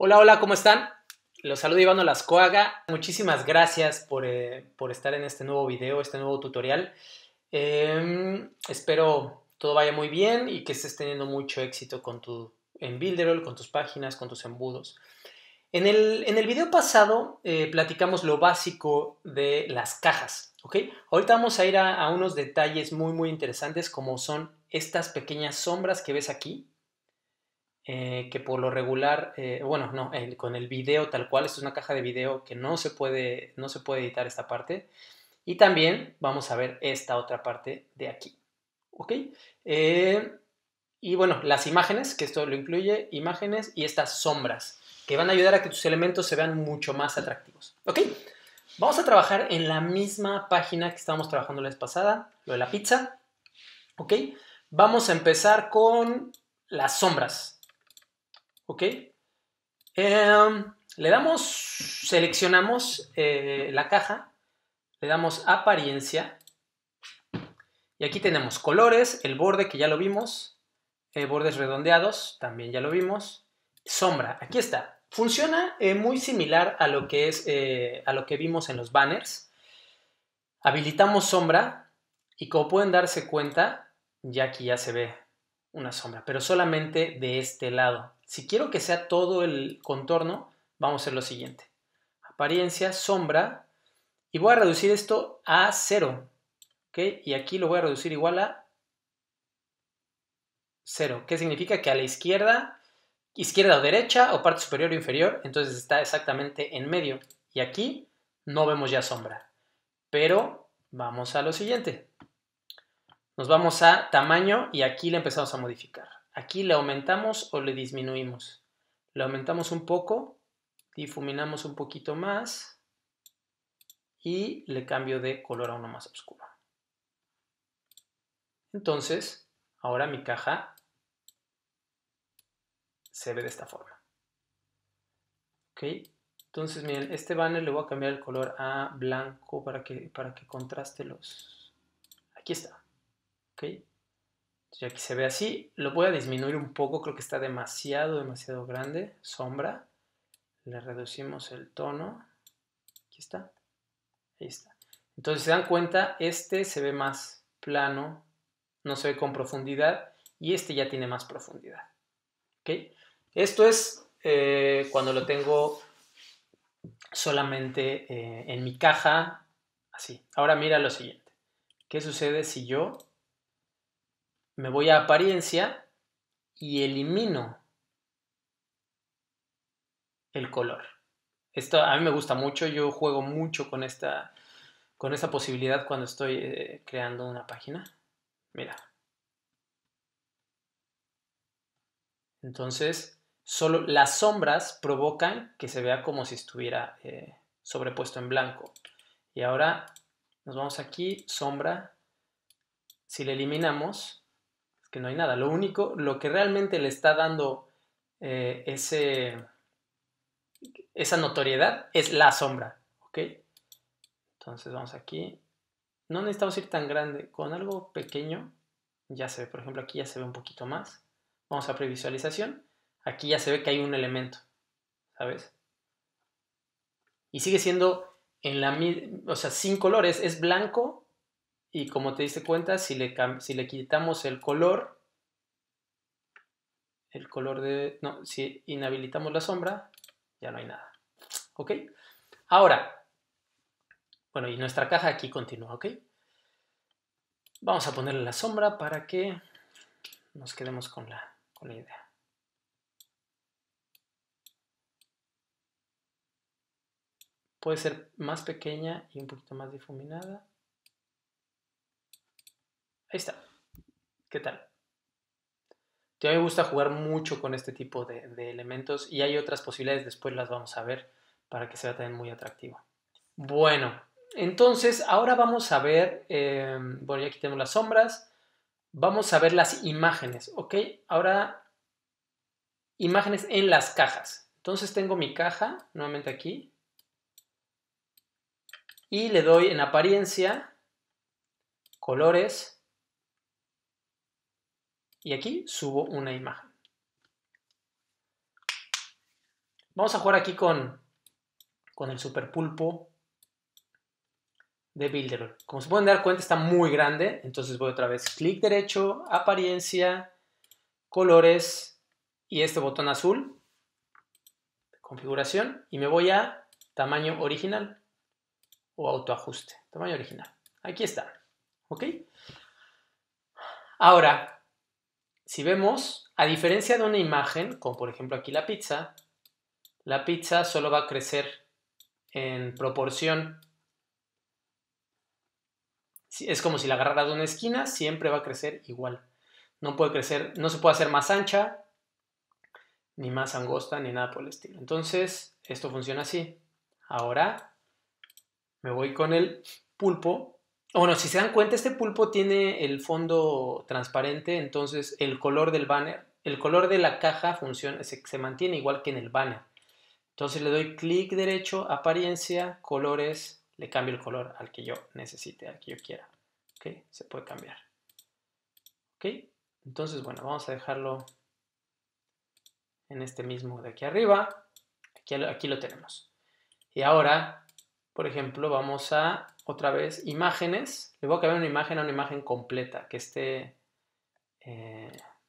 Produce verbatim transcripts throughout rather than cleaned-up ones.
Hola, hola, ¿cómo están? Los saluda Iván Olascoaga. Muchísimas gracias por, eh, por estar en este nuevo video, este nuevo tutorial. Eh, espero todo vaya muy bien y que estés teniendo mucho éxito con tu, en Builderall, con tus páginas, con tus embudos. En el, en el video pasado eh, platicamos lo básico de las cajas, ¿ok? Ahorita vamos a ir a, a unos detalles muy, muy interesantes como son estas pequeñas sombras que ves aquí. Eh, que por lo regular, eh, bueno, no, el, con el video tal cual, esto es una caja de video que no se puede, no se puede editar esta parte. Y también vamos a ver esta otra parte de aquí, ¿ok? Eh, y bueno, las imágenes, que esto lo incluye, imágenes y estas sombras, que van a ayudar a que tus elementos se vean mucho más atractivos, ¿ok? Vamos a trabajar en la misma página que estábamos trabajando la vez pasada, lo de la pizza, ¿ok? Vamos a empezar con las sombras. ¿Ok? Eh, le damos, seleccionamos eh, la caja, le damos apariencia y aquí tenemos colores, el borde que ya lo vimos, eh, bordes redondeados, también ya lo vimos, sombra, aquí está. Funciona eh, muy similar a lo que es eh, a lo que vimos en los banners. Habilitamos sombra y como pueden darse cuenta, ya aquí ya se ve una sombra, pero solamente de este lado. Si quiero que sea todo el contorno, vamos a hacer lo siguiente. Apariencia, sombra, y voy a reducir esto a cero. ¿Ok? Y aquí lo voy a reducir igual a cero. ¿Qué significa? Que a la izquierda, izquierda o derecha, o parte superior o inferior, entonces está exactamente en medio. Y aquí no vemos ya sombra. Pero vamos a lo siguiente. Nos vamos a tamaño y aquí le empezamos a modificar. Aquí le aumentamos o le disminuimos. Le aumentamos un poco, difuminamos un poquito más y le cambio de color a uno más oscuro. Entonces, ahora mi caja se ve de esta forma. ¿Ok? Entonces, miren, este banner le voy a cambiar el color a blanco para que, para que contraste los... Aquí está. ¿Ok? Ya aquí se ve así, lo voy a disminuir un poco, creo que está demasiado, demasiado grande, sombra, le reducimos el tono, aquí está, ahí está. Entonces se dan cuenta, este se ve más plano, no se ve con profundidad y este ya tiene más profundidad, ¿ok? Esto es eh, cuando lo tengo solamente eh, en mi caja, así. Ahora mira lo siguiente, ¿qué sucede si yo me voy a apariencia y elimino el color? Esto a mí me gusta mucho, yo juego mucho con esta, con esta posibilidad cuando estoy eh, creando una página. Mira. Entonces, solo las sombras provocan que se vea como si estuviera eh, sobrepuesto en blanco. Y ahora nos vamos aquí, sombra. Si le eliminamos, es que no hay nada. Lo único, lo que realmente le está dando eh, ese, esa notoriedad es la sombra. ¿Ok? Entonces vamos aquí. No necesitamos ir tan grande, con algo pequeño ya se ve, por ejemplo aquí ya se ve un poquito más. Vamos a previsualización, aquí ya se ve que hay un elemento, ¿sabes? Y sigue siendo en la o sea, sin colores, es blanco y como te diste cuenta, si le, si le quitamos el color, el color de, no, si inhabilitamos la sombra, ya no hay nada, ¿ok? Ahora, bueno, y nuestra caja aquí continúa, ¿ok? Vamos a ponerle la sombra para que nos quedemos con la, con la idea. Puede ser más pequeña y un poquito más difuminada. Ahí está. ¿Qué tal? A mí me gusta jugar mucho con este tipo de, de elementos y hay otras posibilidades, después las vamos a ver para que sea también muy atractivo. Bueno, entonces ahora vamos a ver, eh, bueno, ya aquí tenemos las sombras, vamos a ver las imágenes, ¿ok? Ahora, imágenes en las cajas. Entonces tengo mi caja, nuevamente aquí, y le doy en apariencia, colores, y aquí subo una imagen. Vamos a jugar aquí con, con el super pulpo de Builder. Como se pueden dar cuenta, está muy grande. Entonces voy otra vez, clic derecho, apariencia, colores y este botón azul, configuración, y me voy a tamaño original o autoajuste, tamaño original. Aquí está, ¿ok? Ahora, si vemos, a diferencia de una imagen, como por ejemplo aquí la pizza, la pizza solo va a crecer en proporción. Es como si la agarrara de una esquina, siempre va a crecer igual. No puede crecer, no se puede hacer más ancha, ni más angosta, ni nada por el estilo. Entonces, esto funciona así. Ahora me voy con el pulpo. Bueno, si se dan cuenta, este pulpo tiene el fondo transparente, entonces el color del banner, el color de la caja funciona, se, se mantiene igual que en el banner. Entonces le doy clic derecho, apariencia, colores, le cambio el color al que yo necesite, al que yo quiera. ¿Ok? Se puede cambiar. ¿Ok? Entonces, bueno, vamos a dejarlo en este mismo de aquí arriba. Aquí, aquí lo tenemos. Y ahora, por ejemplo, vamos a otra vez imágenes. Le voy a cambiar una imagen a una imagen completa, que esté... Eh,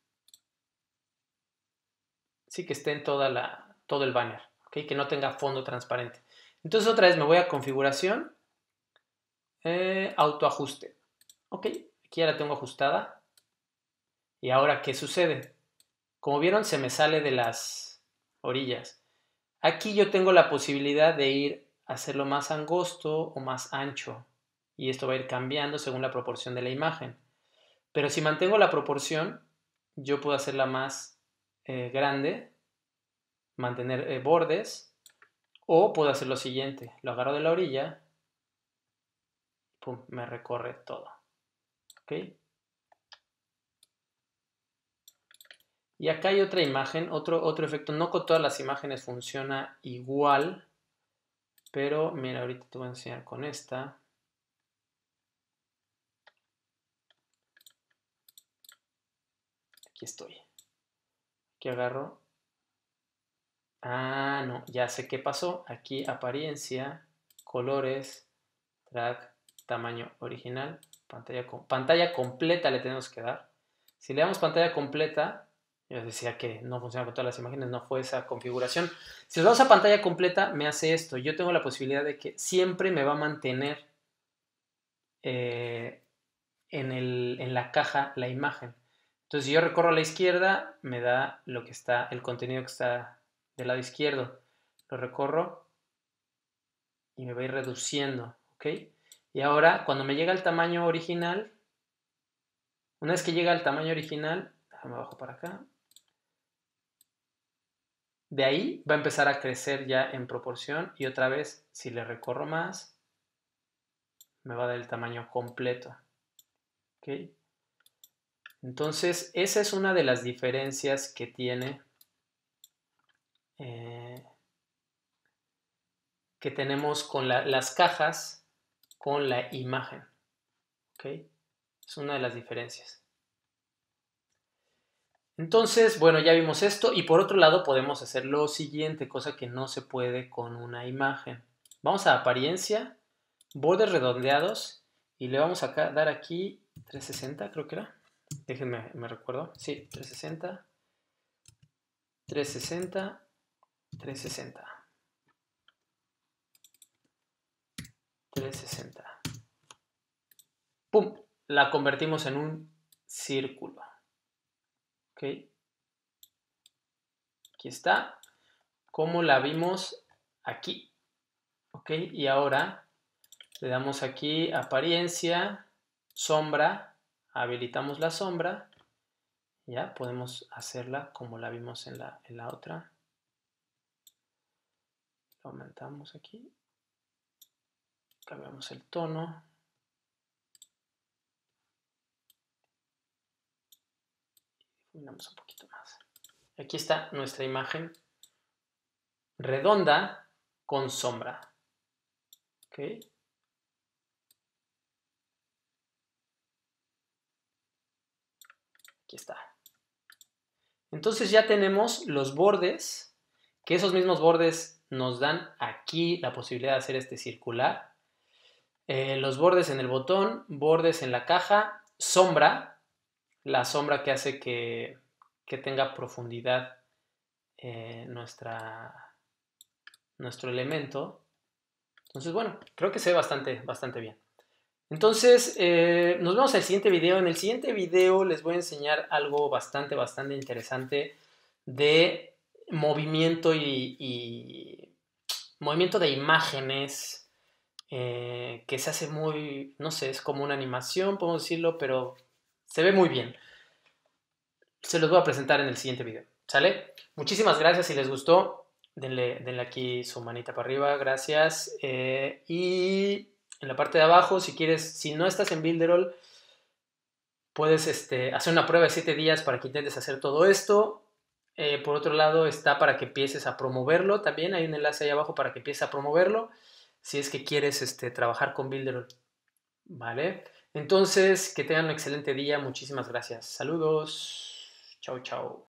sí, que esté en toda la, todo el banner. ¿Ok? Que no tenga fondo transparente. Entonces otra vez me voy a configuración. Eh, autoajuste. Ok, aquí ya la tengo ajustada. Y ahora, ¿qué sucede? Como vieron, se me sale de las orillas. Aquí yo tengo la posibilidad de ir a hacerlo más angosto o más ancho. Y esto va a ir cambiando según la proporción de la imagen. Pero si mantengo la proporción, yo puedo hacerla más eh, grande, mantener eh, bordes, o puedo hacer lo siguiente. Lo agarro de la orilla, pum, me recorre todo. ¿Ok? Y acá hay otra imagen, otro, otro efecto. No con todas las imágenes funciona igual, pero mira, ahorita te voy a enseñar con esta. Aquí estoy. Aquí agarro. Ah, no, ya sé qué pasó. Aquí apariencia, colores, drag, tamaño original, pantalla, pantalla completa le tenemos que dar. Si le damos pantalla completa, yo decía que no funciona con todas las imágenes, no fue esa configuración. Si le damos a pantalla completa, me hace esto. Yo tengo la posibilidad de que siempre me va a mantener eh, en, el, en la caja la imagen. Entonces, si yo recorro a la izquierda, me da lo que está, el contenido que está del lado izquierdo. Lo recorro y me va a ir reduciendo, ¿ok? Y ahora, cuando me llega al tamaño original, una vez que llega al tamaño original, déjame bajo para acá, de ahí va a empezar a crecer ya en proporción y otra vez, si le recorro más, me va a dar el tamaño completo, ¿ok? Entonces, esa es una de las diferencias que tiene eh, que tenemos con la, las cajas con la imagen. ¿Ok? Es una de las diferencias. Entonces, bueno, ya vimos esto y por otro lado podemos hacer lo siguiente, cosa que no se puede con una imagen. Vamos a apariencia, bordes redondeados y le vamos a dar aquí trescientos sesenta, creo que era. Déjenme, me recuerdo. Sí, trescientos sesenta, trescientos sesenta, trescientos sesenta. trescientos sesenta. ¡Pum! La convertimos en un círculo. ¿Ok? Aquí está. Como la vimos aquí. ¿Ok? Y ahora le damos aquí apariencia, sombra. Habilitamos la sombra. Ya podemos hacerla como la vimos en la, en la otra. Lo aumentamos aquí. Cambiamos el tono. Difuminamos un poquito más. Aquí está nuestra imagen redonda con sombra. ¿Ok? Aquí está. Entonces ya tenemos los bordes que esos mismos bordes nos dan aquí la posibilidad de hacer este circular. Eh, los bordes en el botón, bordes en la caja, sombra, la sombra que hace que, que tenga profundidad eh, nuestra, nuestro elemento. Entonces, bueno, creo que se ve bastante, bastante bien. Entonces, eh, nos vemos en el siguiente video. En el siguiente video les voy a enseñar algo bastante, bastante interesante de movimiento y, y movimiento de imágenes eh, que se hace muy, no sé, es como una animación, podemos decirlo, pero se ve muy bien. Se los voy a presentar en el siguiente video, ¿sale? Muchísimas gracias, si les gustó, denle, denle aquí su manita para arriba, gracias. Eh, y en la parte de abajo, si quieres, si no estás en Builderall, puedes este, hacer una prueba de siete días para que intentes hacer todo esto. Eh, por otro lado, está para que empieces a promoverlo también. Hay un enlace ahí abajo para que empieces a promoverlo. Si es que quieres este, trabajar con Builderall. ¿Vale? Entonces, que tengan un excelente día. Muchísimas gracias. Saludos. Chao, chao.